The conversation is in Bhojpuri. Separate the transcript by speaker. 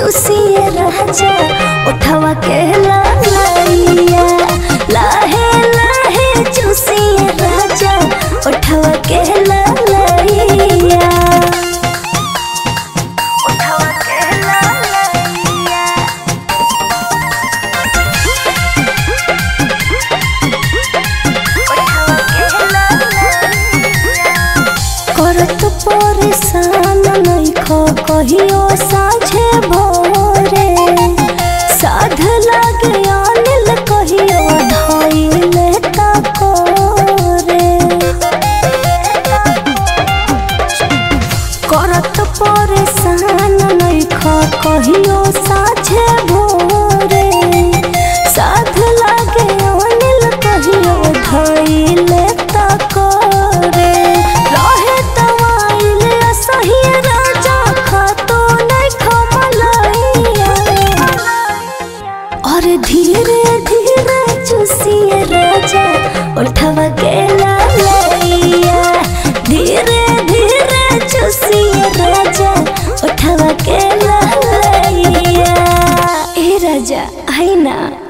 Speaker 1: चूसिए राजा उठावा के लालैया, लाहे लाहे चूसिए राजा उठावा के लालैया, उठावा के लालैया। करत परेशान नइखो कहियो साझे भोरे, साध लागे अनिल कहियो धइले तकोरे। करत परेशान नइखो कहियो साझे भोरे, साध लागे अनिल कहियो धइले तकोरे। धीरे धीरे चूसिए राजा उठावा के लालैया, धीरे धीरे चूसिए राजा उठावा के लालैया। ए राजा आई ना।